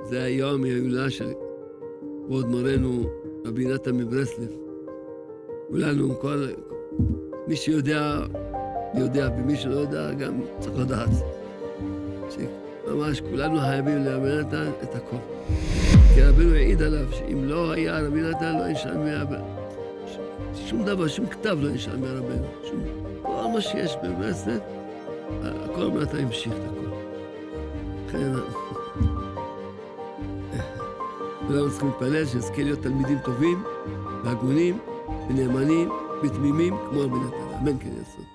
זה היום ההילולה של כבוד מורנו רבי נתן מברסלב. כולנו, מי שיודע, יודע, ומי שלא יודע, גם צריך לדעת. ממש כולנו חייבים לרבי נתן את הכל. כי רבינו העיד עליו שאם לא היה רבי נתן, לא נשאר שום דבר, שום כתב לא נשאר מהרבנו. כל מה שיש בברסלב, הכל רבי נתן המשיך את הכל. לכן, כולנו צריכים להתפלל שנזכה להיות תלמידים טובים, והגונים, ונאמנים, ותמימים, כמו רבי נתן. אמן כן יעשו.